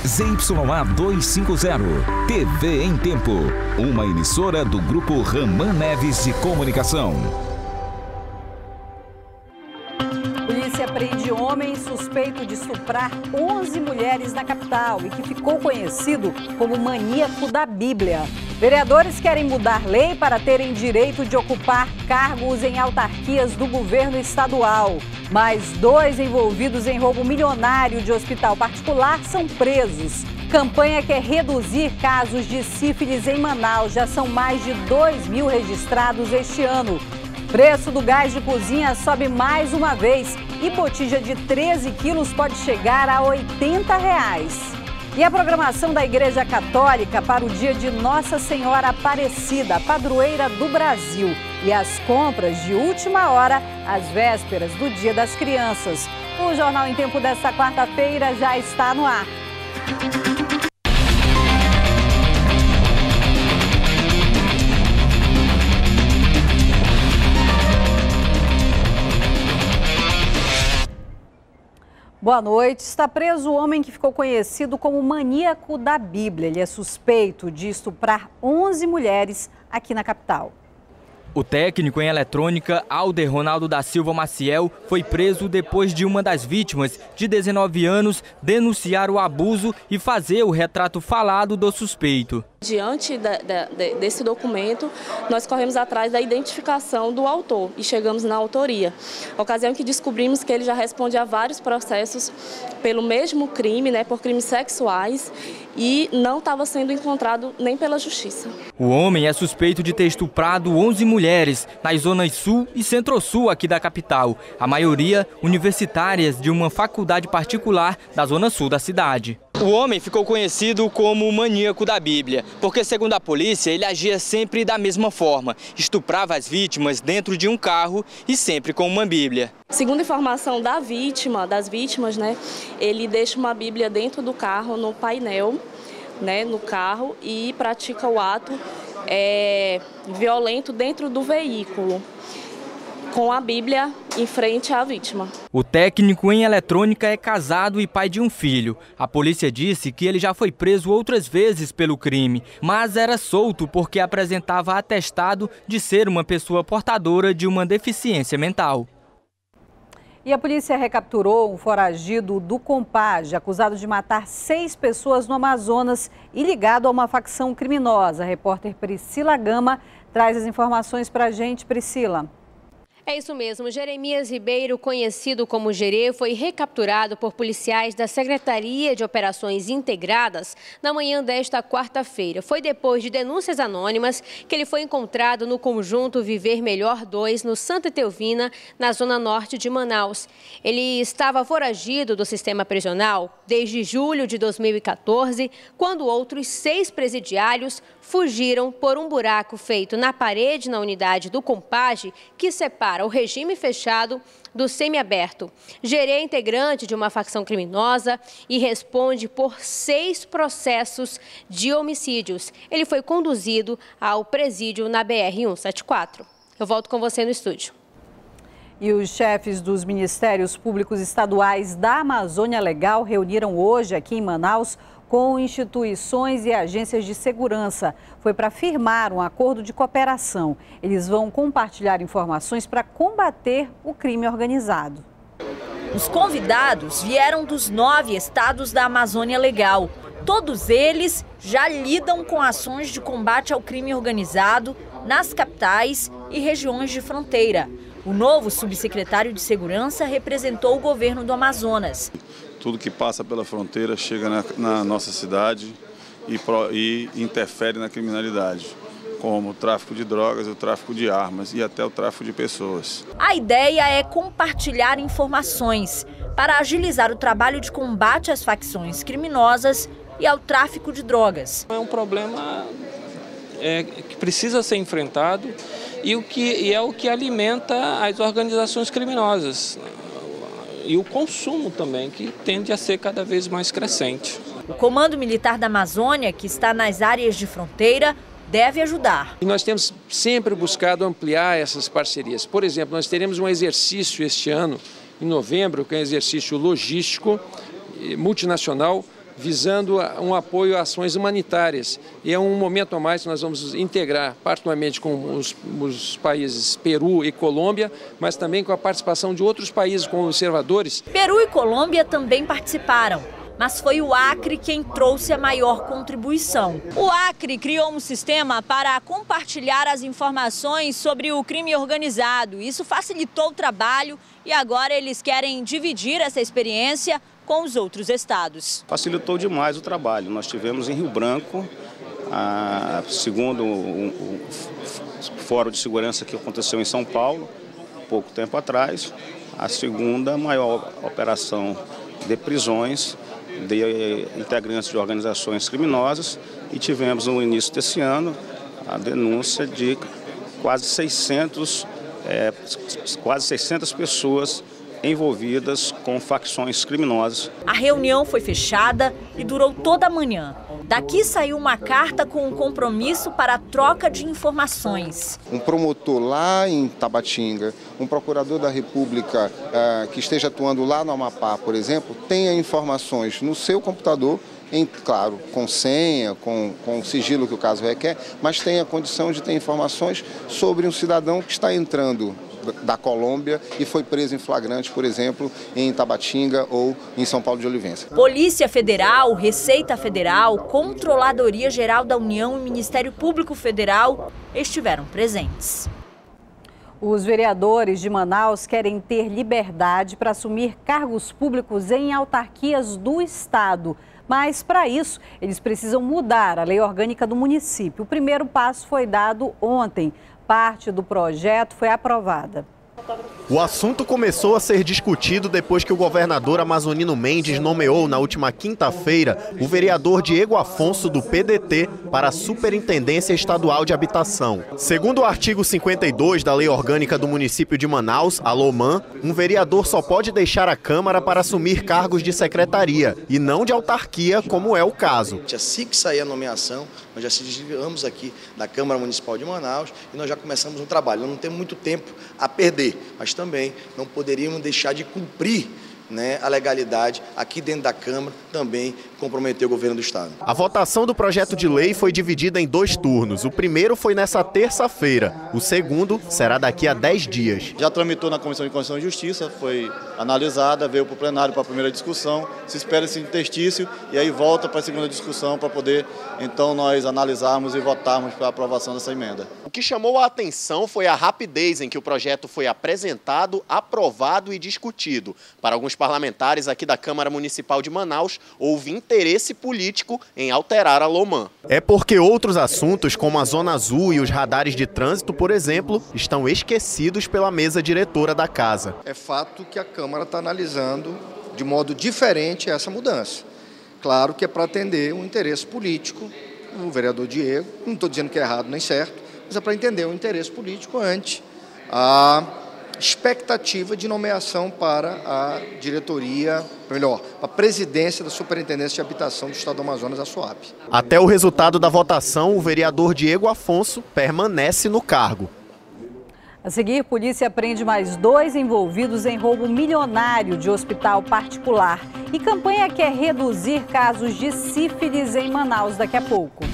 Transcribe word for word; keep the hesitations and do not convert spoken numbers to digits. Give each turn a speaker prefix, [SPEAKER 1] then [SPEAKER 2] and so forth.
[SPEAKER 1] Z Y A duzentos e cinquenta, T V em Tempo, uma emissora do Grupo Raman Neves de Comunicação.
[SPEAKER 2] Polícia prende homem suspeito de estuprar onze mulheres na capital e que ficou conhecido como maníaco da Bíblia. Vereadores querem mudar lei para terem direito de ocupar cargos em autarquias do governo estadual. Mais dois envolvidos em roubo milionário de hospital particular são presos. Campanha quer reduzir casos de sífilis em Manaus. Já são mais de dois mil registrados este ano. Preço do gás de cozinha sobe mais uma vez e botija de treze quilos pode chegar a oitenta reais. E a programação da Igreja Católica para o dia de Nossa Senhora Aparecida, a padroeira do Brasil. E as compras de última hora, às vésperas do Dia das Crianças. O Jornal em Tempo desta quarta-feira já está no ar. Boa noite. Está preso o homem que ficou conhecido como maníaco da Bíblia. Ele é suspeito de estuprar onze mulheres aqui na capital.
[SPEAKER 3] O técnico em eletrônica, Alder Ronaldo da Silva Maciel, foi preso depois de uma das vítimas, de dezenove anos, denunciar o abuso e fazer o retrato falado do suspeito.
[SPEAKER 4] Diante da, da, desse documento, nós corremos atrás da identificação do autor e chegamos na autoria. Ocasião em que descobrimos que ele já responde a vários processos pelo mesmo crime, né, por crimes sexuais, e não estava sendo encontrado nem pela justiça.
[SPEAKER 3] O homem é suspeito de ter estuprado onze mulheres nas zonas sul e centro-sul aqui da capital, a maioria universitárias de uma faculdade particular da zona sul da cidade. O homem ficou conhecido como o maníaco da Bíblia, porque, segundo a polícia, ele agia sempre da mesma forma. Estuprava as vítimas dentro de um carro e sempre com uma Bíblia.
[SPEAKER 4] Segundo informação da vítima, das vítimas, né, ele deixa uma Bíblia dentro do carro, no painel, né, no carro, e pratica o ato é, violento dentro do veículo, com a Bíblia em frente à vítima.
[SPEAKER 3] O técnico em eletrônica é casado e pai de um filho. A polícia disse que ele já foi preso outras vezes pelo crime, mas era solto porque apresentava atestado de ser uma pessoa portadora de uma deficiência mental.
[SPEAKER 2] E a polícia recapturou um foragido do Compage, acusado de matar seis pessoas no Amazonas e ligado a uma facção criminosa. A repórter Priscila Gama traz as informações para a gente. Priscila.
[SPEAKER 5] É isso mesmo, Jeremias Ribeiro, conhecido como Gerê, foi recapturado por policiais da Secretaria de Operações Integradas na manhã desta quarta-feira. Foi depois de denúncias anônimas que ele foi encontrado no conjunto Viver Melhor dois, no Santa Etelvina, na zona norte de Manaus. Ele estava foragido do sistema prisional desde julho de dois mil e quatorze, quando outros seis presidiários fugiram por um buraco feito na parede na unidade do Compage, que separa o regime fechado do semiaberto. Gerê é integrante de uma facção criminosa e responde por seis processos de homicídios. Ele foi conduzido ao presídio na B R cento e setenta e quatro. Eu volto com você no estúdio.
[SPEAKER 2] E os chefes dos Ministérios Públicos Estaduais da Amazônia Legal reuniram hoje aqui em Manaus com instituições e agências de segurança. Foi para firmar um acordo de cooperação. Eles vão compartilhar informações para combater o crime organizado.
[SPEAKER 6] Os convidados vieram dos nove estados da Amazônia Legal. Todos eles já lidam com ações de combate ao crime organizado nas capitais e regiões de fronteira. O novo subsecretário de Segurança representou o governo do Amazonas.
[SPEAKER 7] Tudo que passa pela fronteira chega na, na nossa cidade e, pro, e interfere na criminalidade, como o tráfico de drogas, o tráfico de armas e até o tráfico de pessoas.
[SPEAKER 6] A ideia é compartilhar informações para agilizar o trabalho de combate às facções criminosas e ao tráfico de drogas.
[SPEAKER 8] É um problema é, que precisa ser enfrentado e, o que, e é o que alimenta as organizações criminosas. E o consumo também, que tende a ser cada vez mais crescente.
[SPEAKER 6] O Comando Militar da Amazônia, que está nas áreas de fronteira, deve ajudar.
[SPEAKER 9] E nós temos sempre buscado ampliar essas parcerias. Por exemplo, nós teremos um exercício este ano, em novembro, que é um exercício logístico multinacional visando um apoio a ações humanitárias. E é um momento a mais que nós vamos integrar, particularmente com os, os países Peru e Colômbia, mas também com a participação de outros países como observadores.
[SPEAKER 6] Peru e Colômbia também participaram, mas foi o Acre quem trouxe a maior contribuição. O Acre criou um sistema para compartilhar as informações sobre o crime organizado. Isso facilitou o trabalho e agora eles querem dividir essa experiência com os outros estados.
[SPEAKER 10] Facilitou demais o trabalho. Nós tivemos em Rio Branco, a, segundo o, o Fórum de Segurança que aconteceu em São Paulo, pouco tempo atrás, a segunda maior operação de prisões de integrantes de organizações criminosas, e tivemos no início desse ano a denúncia de quase seiscentos, é, quase seiscentas pessoas envolvidas com facções criminosas.
[SPEAKER 6] A reunião foi fechada e durou toda a manhã. Daqui saiu uma carta com um compromisso para a troca de informações.
[SPEAKER 11] Um promotor lá em Tabatinga, um procurador da República uh, que esteja atuando lá no Amapá, por exemplo, tenha informações no seu computador, em, claro, com senha, com, com o sigilo que o caso requer, mas tenha a condição de ter informações sobre um cidadão que está entrando da Colômbia e foi preso em flagrante, por exemplo, em Tabatinga ou em São Paulo de Olivença.
[SPEAKER 6] Polícia Federal, Receita Federal, Controladoria Geral da União e Ministério Público Federal estiveram presentes.
[SPEAKER 2] Os vereadores de Manaus querem ter liberdade para assumir cargos públicos em autarquias do estado. Mas, para isso, eles precisam mudar a lei orgânica do município. O primeiro passo foi dado ontem. Parte do projeto foi aprovada.
[SPEAKER 12] O assunto começou a ser discutido depois que o governador Amazonino Mendes nomeou na última quinta-feira o vereador Diego Afonso do P D T para a Superintendência Estadual de Habitação. Segundo o artigo cinquenta e dois da Lei Orgânica do Município de Manaus, a LOMAN, um vereador só pode deixar a Câmara para assumir cargos de secretaria e não de autarquia, como é o caso.
[SPEAKER 13] Assim que sair a nomeação, nós já se desviamos aqui da Câmara Municipal de Manaus e nós já começamos um trabalho. Nós não temos muito tempo a perder, mas também não poderíamos deixar de cumprir, né, a legalidade aqui dentro da Câmara, também comprometer o governo do estado.
[SPEAKER 12] A votação do projeto de lei foi dividida em dois turnos. O primeiro foi nessa terça-feira, o segundo será daqui a dez dias.
[SPEAKER 14] Já tramitou na Comissão de Constituição e Justiça, foi analisada, veio para o plenário para a primeira discussão, se espera esse interstício e aí volta para a segunda discussão para poder, então, nós analisarmos e votarmos para a aprovação dessa emenda.
[SPEAKER 12] O que chamou a atenção foi a rapidez em que o projeto foi apresentado, aprovado e discutido. Para alguns parlamentares aqui da Câmara Municipal de Manaus, houve interesse político em alterar a LOMAN. É porque outros assuntos, como a Zona Azul e os radares de trânsito, por exemplo, estão esquecidos pela mesa diretora da casa.
[SPEAKER 15] É fato que a Câmara está analisando de modo diferente essa mudança. Claro que é para atender um interesse político, o vereador Diego, não estou dizendo que é errado nem certo, mas é para entender o interesse político ante a expectativa de nomeação para a diretoria, melhor, para a presidência da Superintendência de Habitação do Estado do Amazonas, a SUAP.
[SPEAKER 12] Até o resultado da votação, o vereador Diego Afonso permanece no cargo.
[SPEAKER 2] A seguir, polícia prende mais dois envolvidos em roubo milionário de hospital particular. E campanha quer reduzir casos de sífilis em Manaus daqui a pouco.